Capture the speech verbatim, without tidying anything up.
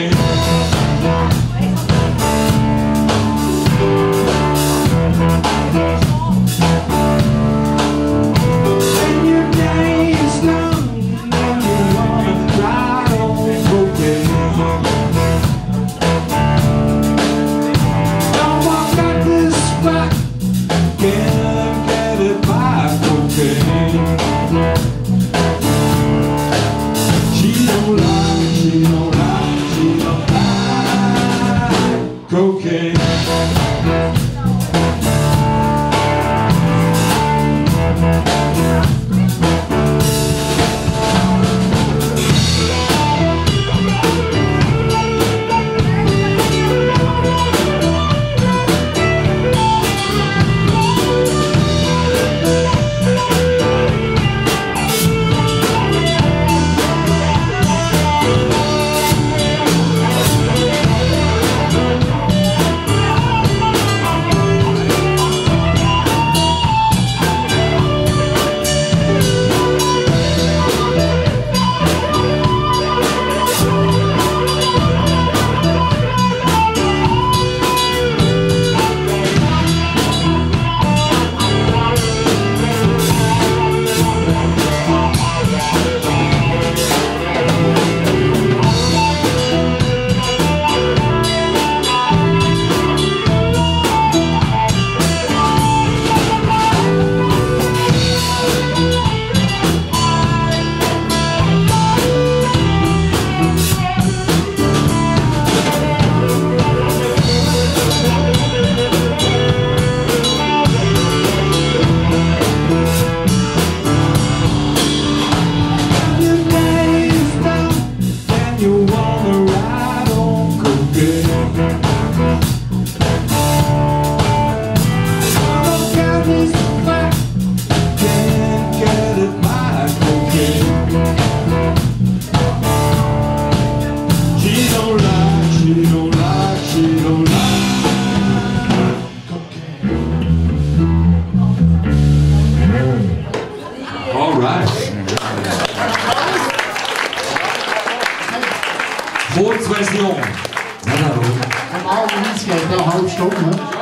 cocaine. And your day is done and you wanna ride on cocaine. Don't walk out this spot, can't get it by cocaine. She don't like, she don't like, she don't like cocaine. All right. Kurzversion. Normalerweise geht er eine halbe Stunde.